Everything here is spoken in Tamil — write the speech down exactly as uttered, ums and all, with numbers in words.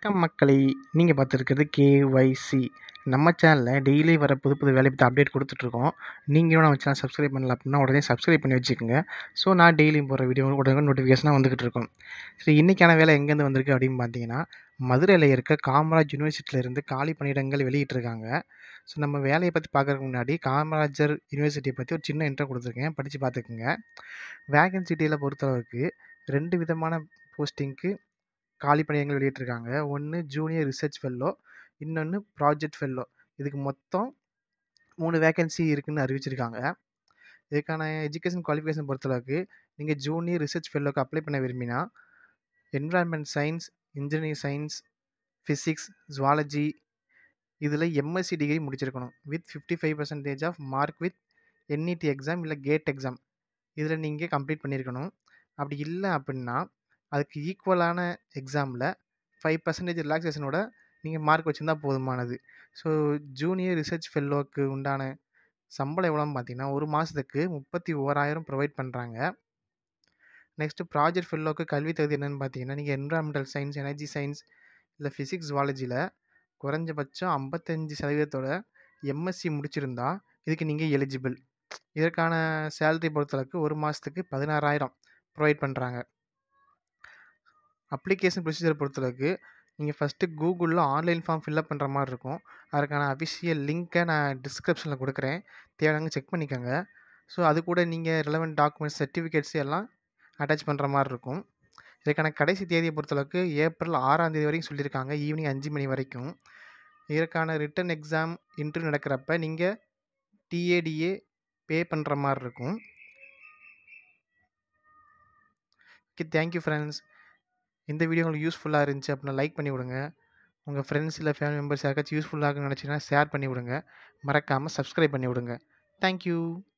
வணக்கம் மக்களே! நீங்க பார்த்துருக்கிறது கேஒய்சி. நம்ம சேனல்ல டெய்லி வர புது புது வேலைய பத்தி அப்டேட் குடுத்துட்ருக்கோம். நீங்களும் நம்ம சேனல் சப்ஸ்கிரைப் பண்ணல அப்டின்னா, உடனே சப்ஸ்கிரைப் பண்ணி வச்சுக்கோங்க. ஸோ, நான் டெய்லியும் போடுற வீடியோ உடனே நோட்டிஃபிகேஷனா வந்துகிட்டு இருக்கும். சரி, இன்னைக்கான வேலை எங்கேருந்து வந்திருக்கு அப்படின்னு பார்த்தீங்கன்னா, மதுரையில இருக்க காமராஜ் யூனிவர்சிட்டியிலேருந்து காலி பணியிடங்கள் வெளியிட்டிருக்காங்க. ஸோ, நம்ம வேலைய பத்தி பார்க்கறதுக்கு முன்னாடி காமராஜர் யூனிவர்சிட்டிய பத்தி ஒரு சின்ன இன்ட்ரோ குடுத்துருக்கேன். படிச்சு பார்த்துக்கங்க. வேகன்சிட்டியில பொறுத்தளவுக்கு ரெண்டு விதமான போஸ்டிங்க்கு காலி பணியிடங்கள் வெளியிட்டிருக்காங்க. ஒண்ணு ஜூனியர் ரிசர்ச் ஃபெல்லோ, இன்னொன்னு ப்ராஜெக்ட் ஃபெல்லோ. இதுக்கு மொத்தம் மூணு வேக்கன்சி இருக்குன்னு அறிவிச்சிருக்காங்க. இதுக்கான எஜுகேஷன் குவாலிஃபிகேஷன் பொறுத்தளவுக்கு, நீங்க ஜூனியர் ரிசர்ச் ஃபெல்லோக்கு அப்ளை பண்ண விரும்பினா, environment science, engineering science, physics, zoology இதில எம்எஸ்சி டிகிரி முடிச்சிருக்கணும். வித் ஐம்பத்தி ஐந்து percentage of mark with NET exam இல்ல கேட் எக்ஸாம். இதில நீங்க கம்ப்ளீட் பண்ணியிருக்கணும். அப்படி இல்ல அப்படின்னா, அதுக்கு ஈக்குவலான எக்ஸாம்ல ஐந்து பர்சன்டேஜ் ரிலாக்சேஷனோட நீங்க மார்க் வச்சிருந்தா போதுமானது. ஸோ, ஜூனியர் ரிசர்ச் ஃபெல்லோக்கு உண்டான சம்பளம் எவ்வளோன்னு பார்த்தீங்கன்னா, ஒரு மாசத்துக்கு முப்பத்தி ஓராயிரம் புரொவைட் பண்றாங்க. நெக்ஸ்ட் ப்ராஜெக்ட் ஃபெல்லோக்கு கல்வி தகுதி என்னன்னு பார்த்தீங்கன்னா, நீங்க என்விரான்மென்டல் சயன்ஸ், எனர்ஜி சயன்ஸ் இல்ல பிசிக்ஸ், ஜூவாலஜில குறைஞ்சபட்சம் ஐம்பத்தி ஐந்து சதவீதம் எம்எஸ்சி முடிச்சிருந்தா, இதுக்கு நீங்க எலிஜிபிள். இதற்கான சேலரி பொறுத்தளவுக்கு ஒரு மாசத்துக்கு பதினாறாயிரம் புரொவைட் பண்றாங்க. அப்ளிகேஷன் ப்ரொசீஜர் பொறுத்தளவுக்கு, நீங்க ஃபர்ஸ்ட்டு கூகுள்ல ஆன்லைன் ஃபார்ம் ஃபில் அப் பண்ற மாரி இருக்கும். அதற்கான அஃபிஷியல் லிங்க்க நான் டிஸ்கிரிப்ஷன்ல குடுக்குறேன். தேவையானவங்க செக் பண்ணிக்கங்க. ஸோ, அது கூட நீங்க ரிலவென்ட் டாக்குமெண்ட்ஸ், சர்டிஃபிகேட்ஸ் எல்லாம் அட்டாச் பண்ற மாரி இருக்கும். இதுக்கான கடைசி தேதிய பொறுத்தளவுக்கு ஏப்ரல் ஆறாம் தேதி வரைக்கும் சொல்லியிருக்காங்க. ஈவினிங் அஞ்சு மணி வரைக்கும். இதற்கான ரிட்டன் எக்ஸாம், இன்டர்வியூ நடக்கிறப்ப நீங்க டிஏடிஏ பே பண்ற மாரி இருக்கும். Okay, thank you friends. இந்த வீடியோ உங்களுக்கு யூஸ்ஃபுல்லா இருந்துச்சு அப்படின்னா லைக் பண்ணி விடுங்க. உங்க ஃப்ரெண்ட்ஸ் இல்ல ஃபேமிலி மெம்பர்ஸ் யாருக்காச்சும் யூஸ்ஃபுல்லா இருக்குன்னு நினைச்சீங்கன்னா ஷேர் பண்ணி விடுங்க. மறக்காம சப்ஸ்கிரைப் பண்ணி விடுங்க. Thank you.